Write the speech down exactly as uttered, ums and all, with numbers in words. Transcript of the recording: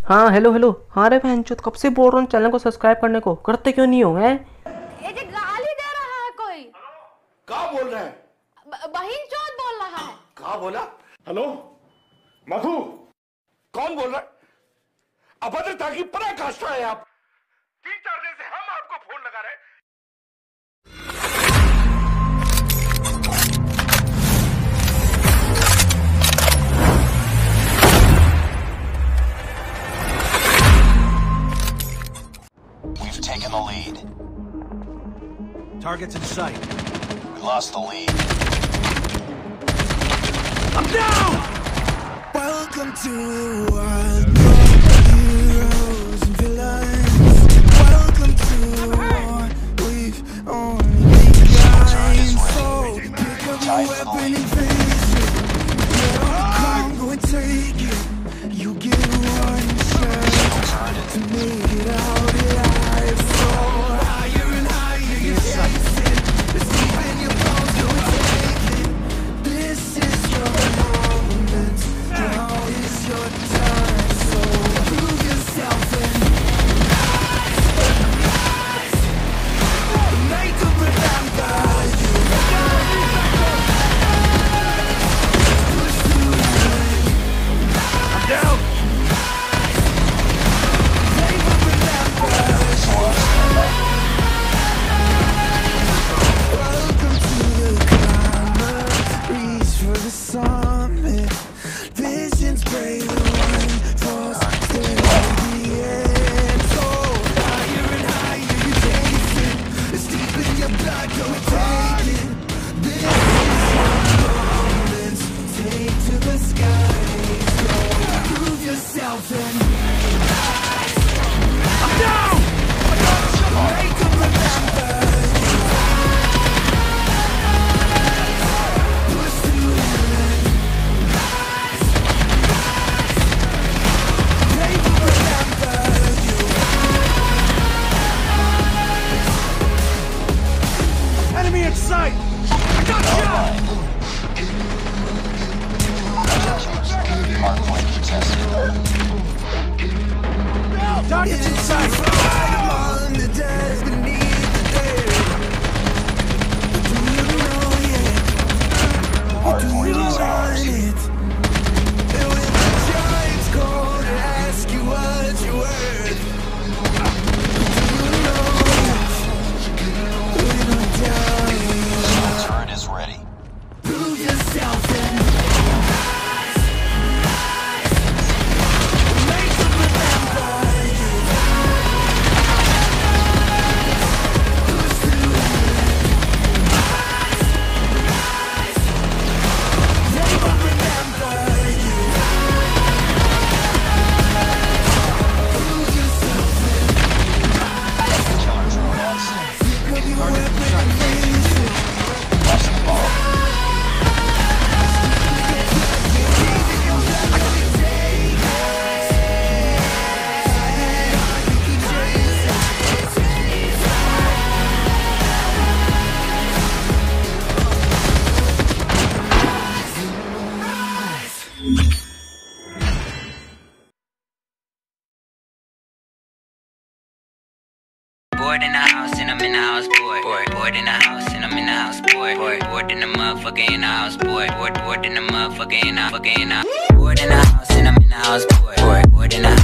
हाँ hello hello. हाँ रे बहनचोद, कब से बोल रहा हूँ चैनल को सब्सक्राइब करने को, करते क्यों नहीं हो? हैं ये जो गाली दे रहा है कोई। क्या बोल रहे हैं? बहिन चोद बोल रहा है। क्या बोला? हेलो मधु, कौन बोल रहा है? अभद्रता की पराकाष्ठा है आप। तीन चार दिन से हम आपको फोन लगा रहे हैं। We've taken the lead. Target's in sight. We lost the lead. I'm down! Welcome to the world of heroes and villains. Welcome to the war we've only begun. So pick up your weapon and face it. Get on the ground, go and take it. You get one shot to make it out alive. So higher and higher you chase it. It's deep in your bones, go and take it. This is your moment. Now is your time. So prove yourself and rise, rise. Make them remember you. Push through the rain. I'm down! They will remember. Welcome to the climber. Reach for the summit. Visions brave the one falls stay at the end. So higher and higher you chase it. It's deep in your blood, go and take it. This is your moment. Take to the skies. Go prove yourself and I'm down! make them remember. Push through the rain. They will remember you. Enemy in sight! I got shot! Hardpoint contested. Target's in sight! Fight among the dead beneath the dirt. Do you know yet? Do you want it? And when the giants call to ask you what you're worth, do you know yet? When I tell you, Turret is ready. prove yourself and make them remember you. Push through the rain. They will remember you. Prove yourself Killer drone on site. and pick up your weapon and face it. Watch the ball. Bored in the house and I'm in the house, bored. Bored, bored in the house and I'm in the house, bored. Bored, bored in the motherfucker in the house, bored. Bored, bored in the motherfucker in the fucking in the bored in the house and I'm in the house, bored. Bored, bored in the